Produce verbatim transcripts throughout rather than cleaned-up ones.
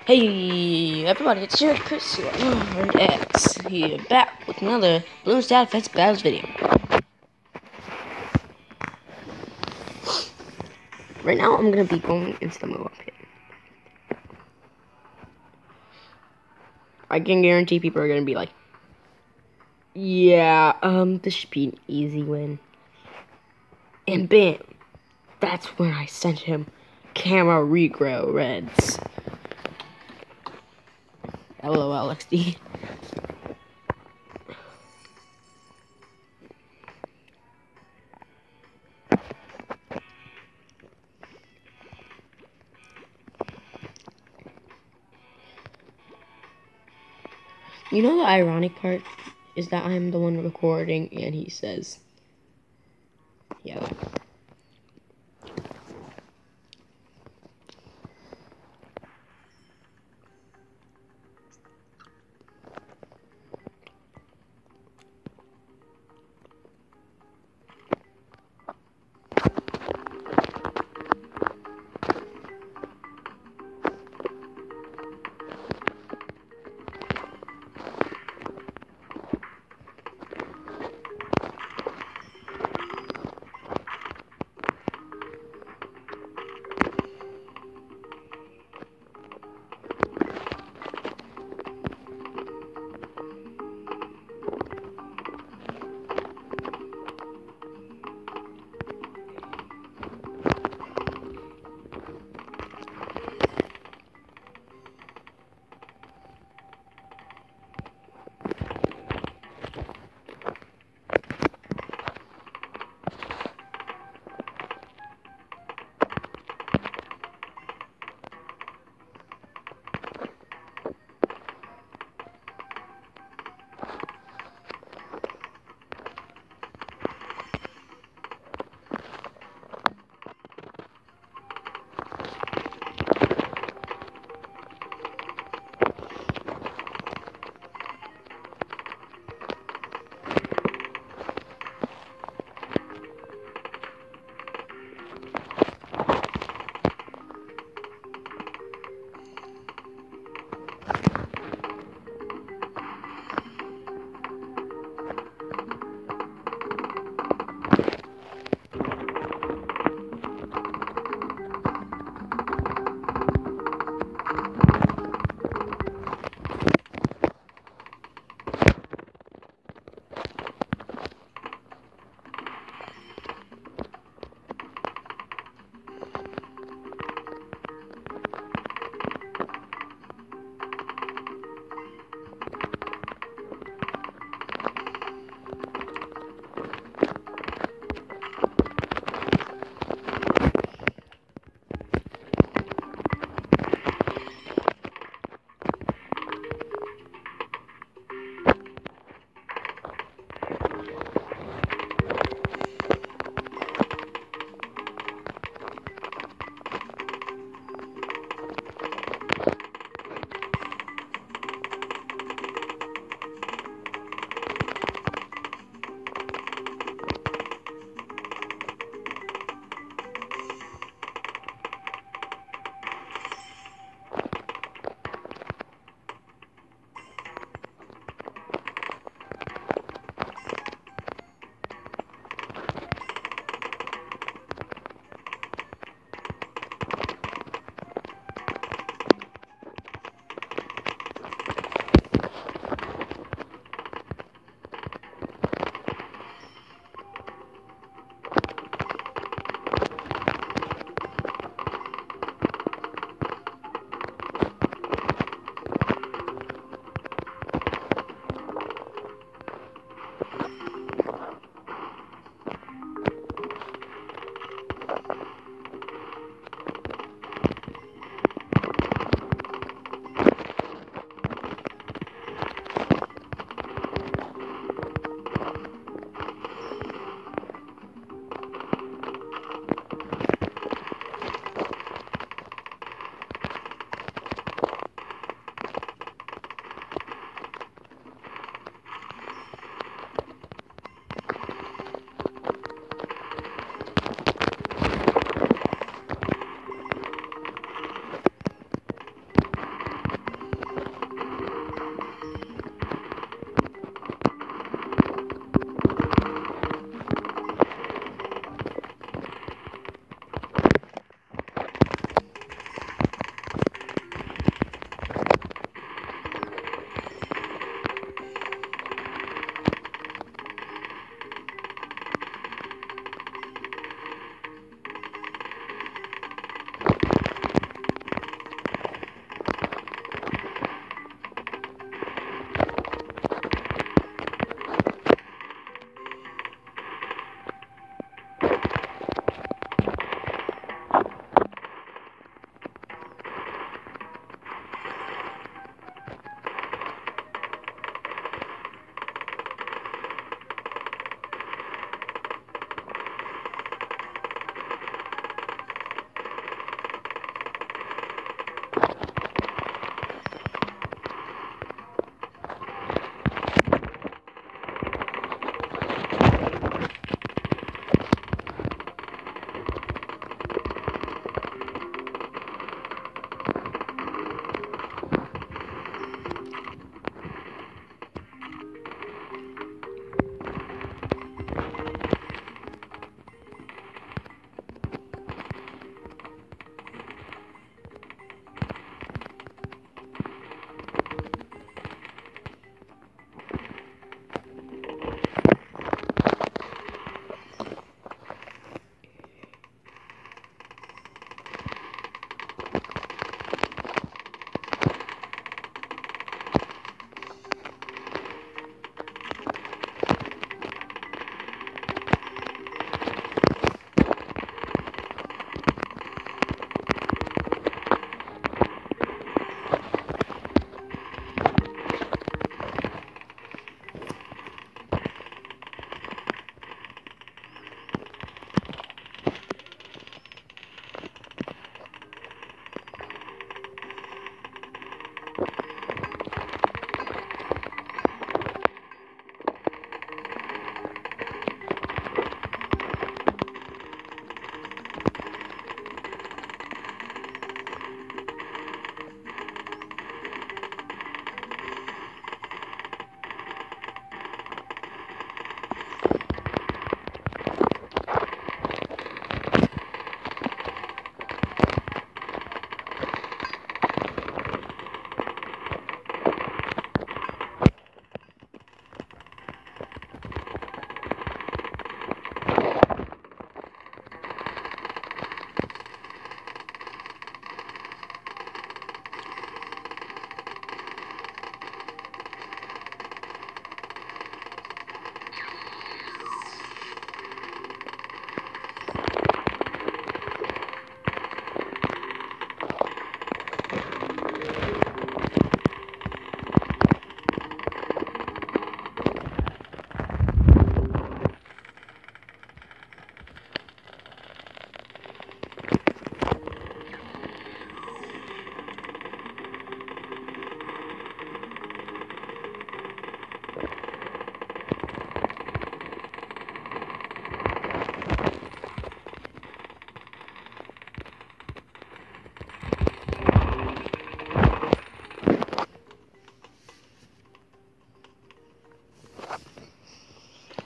Hey everybody, it's your Chris here, or X here, back with another Balloon Stat Fest Battles video. Right now, I'm gonna be going into the move-up pit. I can guarantee people are gonna be like, yeah, um, this should be an easy win. And bam, that's when I sent him Camera Regrow Reds. LOL X D. You know the ironic part is that I'm the one recording and he says, yeah, that.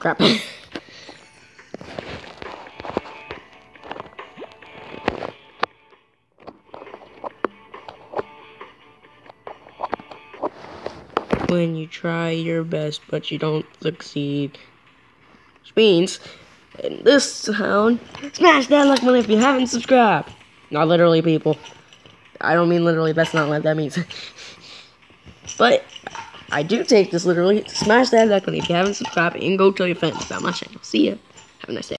crap. When you try your best, but you don't succeed. Which means, in this town, smash that like button if you haven't subscribed. Not literally, people. I don't mean literally, that's not what that means. But, I do take this literally. Smash that like button if you haven't subscribed, and go tell your friends about my channel. See ya. Have a nice day.